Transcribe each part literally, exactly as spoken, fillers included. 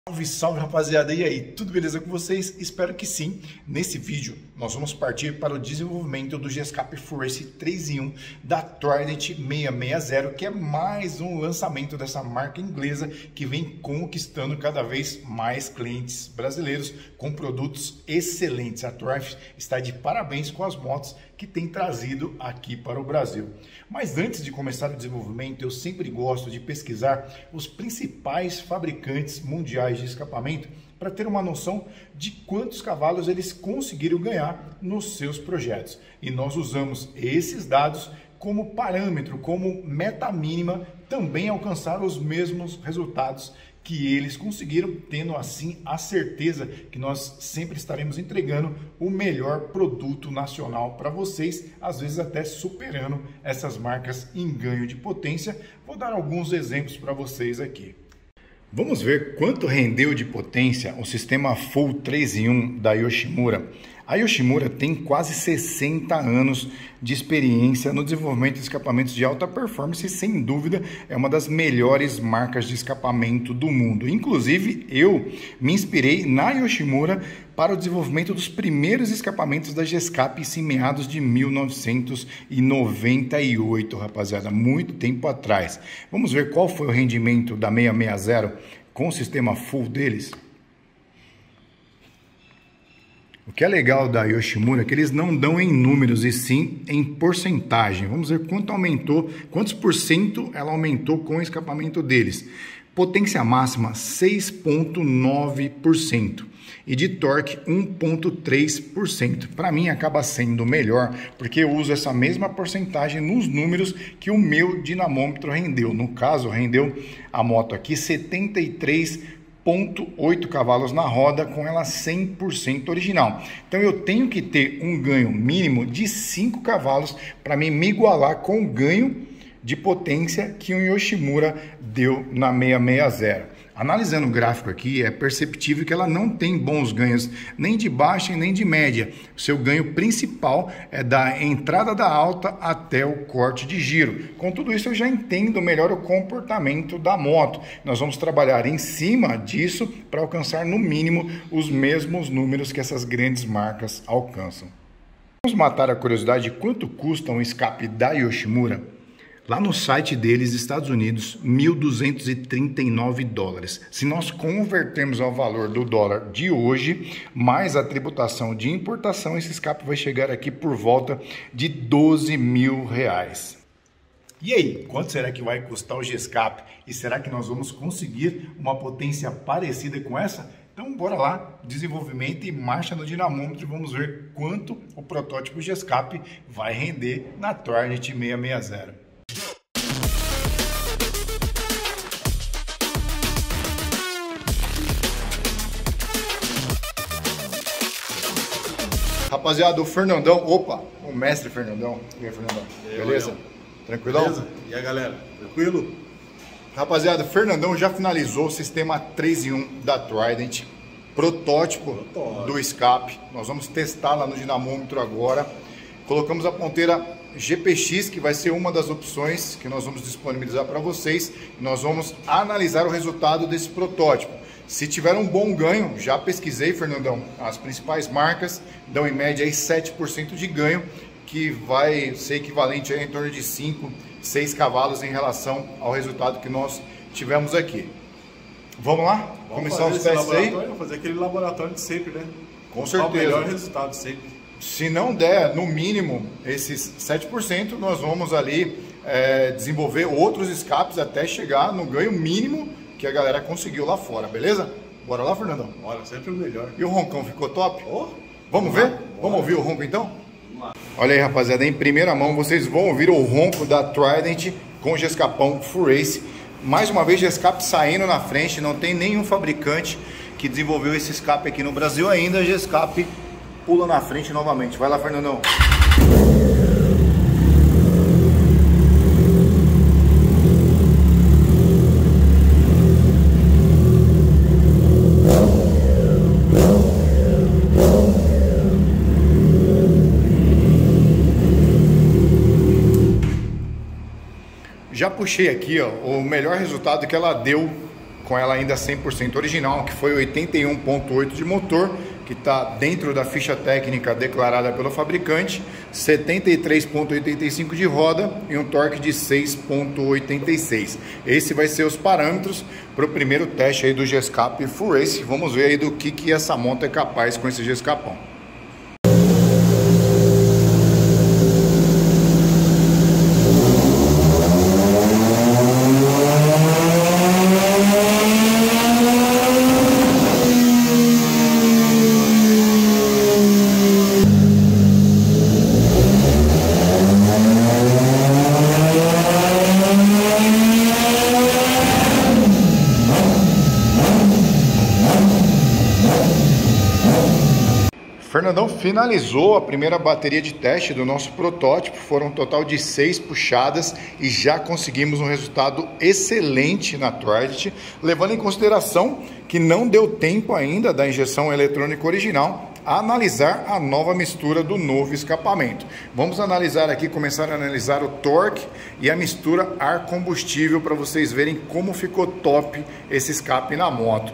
Salve, salve rapaziada, e aí, tudo beleza com vocês? Espero que sim. Nesse vídeo nós vamos partir para o desenvolvimento do G-Escape Full Race três em um da Trident seiscentos e sessenta, que é mais um lançamento dessa marca inglesa que vem conquistando cada vez mais clientes brasileiros com produtos excelentes. A Trident está de parabéns com as motos que tem trazido aqui para o Brasil. Mas antes de começar o desenvolvimento, eu sempre gosto de pesquisar os principais fabricantes mundiais de escapamento para ter uma noção de quantos cavalos eles conseguiram ganhar nos seus projetos. E nós usamos esses dados como parâmetro, como meta mínima, também alcançar os mesmos resultados que eles conseguiram, tendo assim a certeza que nós sempre estaremos entregando o melhor produto nacional para vocês, às vezes até superando essas marcas em ganho de potência. Vou dar alguns exemplos para vocês aqui. Vamos ver quanto rendeu de potência o sistema Full três em um da Yoshimura. A Yoshimura tem quase sessenta anos de experiência no desenvolvimento de escapamentos de alta performance e, sem dúvida, é uma das melhores marcas de escapamento do mundo. Inclusive, eu me inspirei na Yoshimura para o desenvolvimento dos primeiros escapamentos da G-Escape em meados de mil novecentos e noventa e oito, rapaziada, muito tempo atrás. Vamos ver qual foi o rendimento da seiscentos e sessenta com o sistema full deles? O que é legal da Yoshimura é que eles não dão em números e sim em porcentagem. Vamos ver quanto aumentou, quantos por cento ela aumentou com o escapamento deles. Potência máxima seis vírgula nove por cento e de torque um vírgula três por cento. Para mim acaba sendo melhor porque eu uso essa mesma porcentagem nos números que o meu dinamômetro rendeu. No caso, rendeu a moto aqui setenta e três vírgula oito cavalos na roda, com ela cem por cento original. Então eu tenho que ter um ganho mínimo de cinco cavalos para mim me igualar com o ganho de potência que o Yoshimura deu na seiscentos e sessenta. Analisando o gráfico aqui, é perceptível que ela não tem bons ganhos nem de baixa e nem de média. O seu ganho principal é da entrada da alta até o corte de giro. Com tudo isso, eu já entendo melhor o comportamento da moto. Nós vamos trabalhar em cima disso para alcançar no mínimo os mesmos números que essas grandes marcas alcançam. Vamos matar a curiosidade de quanto custa um escape da Yoshimura? Lá no site deles, Estados Unidos, mil duzentos e trinta e nove dólares. Se nós convertermos ao valor do dólar de hoje, mais a tributação de importação, esse escape vai chegar aqui por volta de doze mil reais. E aí, quanto será que vai custar o G-Escape? E será que nós vamos conseguir uma potência parecida com essa? Então bora lá, desenvolvimento e marcha no dinamômetro, vamos ver quanto o protótipo G-Escape vai render na Trident seiscentos e sessenta. Rapaziada, o Fernandão, opa, o mestre Fernandão. E aí, Fernandão? E aí, beleza? Tranquilão? Beleza? E aí, galera? Tranquilo? Rapaziada, o Fernandão já finalizou o sistema três em um da Trident, protótipo, protótipo do escape. Nós vamos testar lá no dinamômetro agora. Colocamos a ponteira G P X, que vai ser uma das opções que nós vamos disponibilizar para vocês. Nós vamos analisar o resultado desse protótipo. Se tiver um bom ganho, já pesquisei, Fernandão, as principais marcas dão em média aí sete por cento de ganho, que vai ser equivalente a em torno de cinco, seis cavalos em relação ao resultado que nós tivemos aqui. Vamos lá? Vamos começar os testes aí? Vamos fazer aquele laboratório de sempre, né? Com certeza. O melhor resultado sempre. Se não der, no mínimo, esses sete por cento, nós vamos ali é, desenvolver outros escapes até chegar no ganho mínimo que a galera conseguiu lá fora, beleza? Bora lá, Fernandão? Bora, sempre o melhor. E o roncão ficou top? Oh, vamos ver? Bora. Vamos ouvir o ronco então? Vamos lá. Olha aí, rapaziada, em primeira mão vocês vão ouvir o ronco da Trident com o G-Escapão Full Race. Mais uma vez, G-Escape saindo na frente, não tem nenhum fabricante que desenvolveu esse escape aqui no Brasil ainda. G-Escape pula na frente novamente. Vai lá, Fernandão. Já puxei aqui, ó, o melhor resultado que ela deu com ela ainda cem por cento original, que foi oitenta e um ponto oito de motor, que está dentro da ficha técnica declarada pelo fabricante, setenta e três ponto oitenta e cinco de roda e um torque de seis ponto oitenta e seis. Esse vai ser os parâmetros para o primeiro teste aí do G-Escape Full Race. Vamos ver aí do que, que essa moto é capaz com esse G-Escapão. Fernandão finalizou a primeira bateria de teste do nosso protótipo, foram um total de seis puxadas e já conseguimos um resultado excelente na Trident, levando em consideração que não deu tempo ainda da injeção eletrônica original a analisar a nova mistura do novo escapamento. Vamos analisar aqui, começar a analisar o torque e a mistura ar combustível para vocês verem como ficou top esse escape na moto.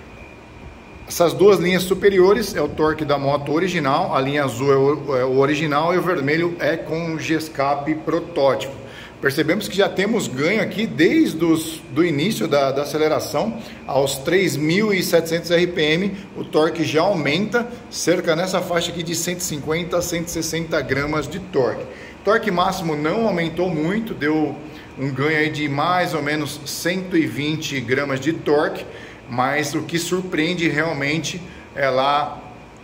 Essas duas linhas superiores é o torque da moto original, a linha azul é o, é o original e o vermelho é com o G-Escape protótipo. Percebemos que já temos ganho aqui desde os, do início da, da aceleração aos três mil e setecentos R P M, o torque já aumenta cerca nessa faixa aqui de cento e cinquenta a cento e sessenta gramas de torque. Torque máximo não aumentou muito, deu um ganho aí de mais ou menos cento e vinte gramas de torque, mas o que surpreende realmente é lá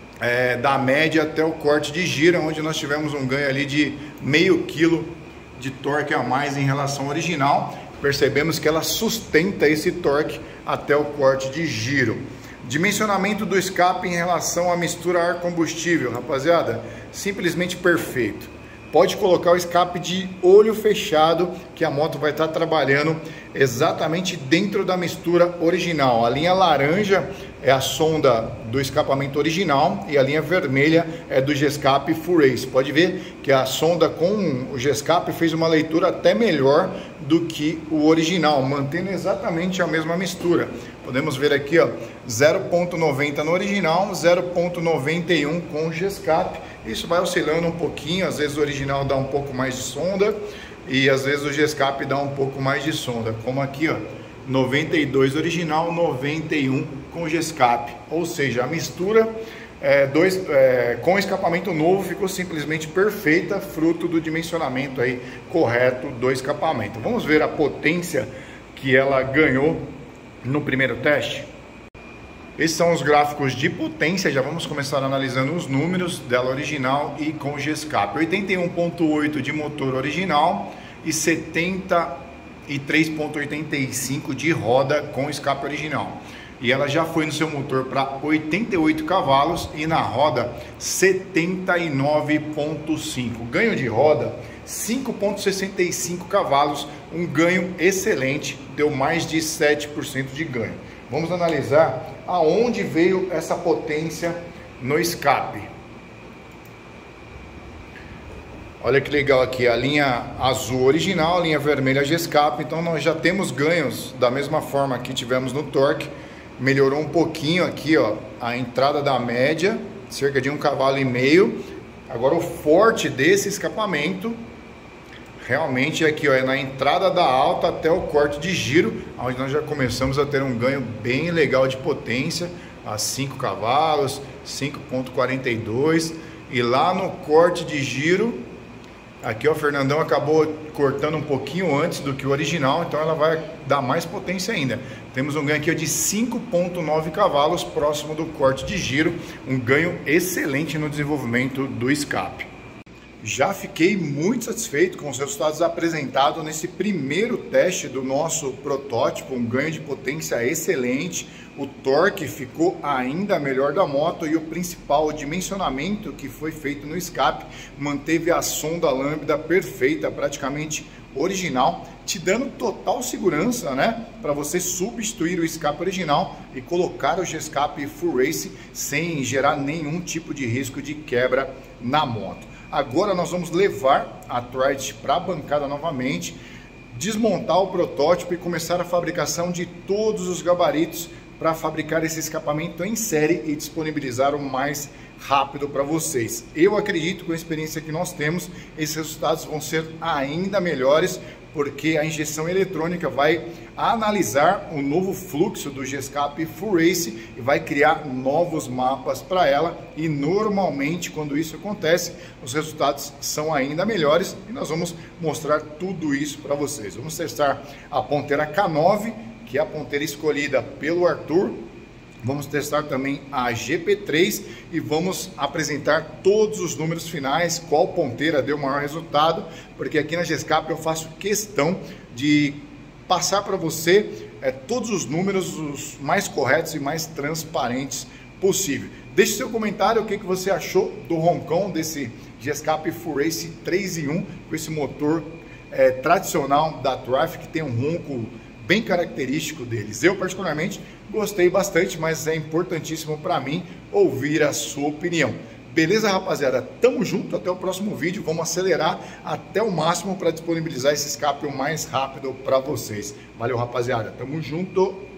é, da média até o corte de giro, onde nós tivemos um ganho ali de meio quilo de torque a mais em relação ao original. Percebemos que ela sustenta esse torque até o corte de giro. Dimensionamento do escape em relação à mistura ar combustível, rapaziada, simplesmente perfeito. Pode colocar o escape de olho fechado que a moto vai estar trabalhando exatamente dentro da mistura original. A linha laranja é a sonda do escapamento original e a linha vermelha é do G-Escape Full Race. Pode ver que a sonda com o G-Escape fez uma leitura até melhor do que o original, mantendo exatamente a mesma mistura. Podemos ver aqui, ó, zero ponto noventa no original, zero ponto noventa e um com o G-Escape. Isso vai oscilando um pouquinho, às vezes o original dá um pouco mais de sonda e às vezes o G-Escape dá um pouco mais de sonda, como aqui, ó, noventa e dois original, noventa e um com o G-Escape. Ou seja, a mistura é, dois, é, com escapamento novo ficou simplesmente perfeita, fruto do dimensionamento aí correto do escapamento. Vamos ver a potência que ela ganhou no primeiro teste. Esses são os gráficos de potência, já vamos começar analisando os números dela original e com o G-Escape. oitenta e um ponto oito de motor original e setenta e três ponto oitenta e cinco de roda com escape original. E ela já foi no seu motor para oitenta e oito cavalos e na roda setenta e nove ponto cinco. Ganho de roda cinco ponto sessenta e cinco cavalos, um ganho excelente, deu mais de sete por cento de ganho. Vamos analisar aonde veio essa potência no escape. Olha que legal aqui, a linha azul original, a linha vermelha G-Escape. Então nós já temos ganhos da mesma forma que tivemos no torque. Melhorou um pouquinho aqui, ó, a entrada da média, cerca de um cavalo e meio. Agora o forte desse escapamento realmente aqui, ó, é na entrada da alta até o corte de giro, onde nós já começamos a ter um ganho bem legal de potência, a cinco cavalos, cinco ponto quarenta e dois, e lá no corte de giro, aqui, ó, o Fernandão acabou cortando um pouquinho antes do que o original, então ela vai dar mais potência ainda. Temos um ganho aqui, ó, de cinco ponto nove cavalos próximo do corte de giro, um ganho excelente no desenvolvimento do escape. Já fiquei muito satisfeito com os resultados apresentados nesse primeiro teste do nosso protótipo, um ganho de potência excelente, o torque ficou ainda melhor da moto e o principal, o dimensionamento que foi feito no escape, manteve a sonda lambda perfeita, praticamente original, te dando total segurança, né, para você substituir o escape original e colocar o G-Escape Full Race sem gerar nenhum tipo de risco de quebra na moto. Agora nós vamos levar a Trident para a bancada novamente, desmontar o protótipo e começar a fabricação de todos os gabaritos para fabricar esse escapamento em série e disponibilizar o mais rápido para vocês. Eu acredito, com a experiência que nós temos, esses resultados vão ser ainda melhores, porque a injeção eletrônica vai analisar o novo fluxo do G-Escape Full Race e vai criar novos mapas para ela, e normalmente quando isso acontece, os resultados são ainda melhores, e nós vamos mostrar tudo isso para vocês. Vamos testar a ponteira K nove, que é a ponteira escolhida pelo Arthur. Vamos testar também a G P três e vamos apresentar todos os números finais, qual ponteira deu o maior resultado, porque aqui na G-Escape eu faço questão de passar para você é, todos os números os mais corretos e mais transparentes possível. Deixe seu comentário o que, que você achou do roncão desse G-Escape Full Race três em um, com esse motor é, tradicional da Triumph, que tem um ronco bem característico deles. Eu particularmente gostei bastante, mas é importantíssimo para mim ouvir a sua opinião. Beleza, rapaziada? Tamo junto, até o próximo vídeo. Vamos acelerar até o máximo para disponibilizar esse escape o mais rápido para vocês. Valeu, rapaziada. Tamo junto.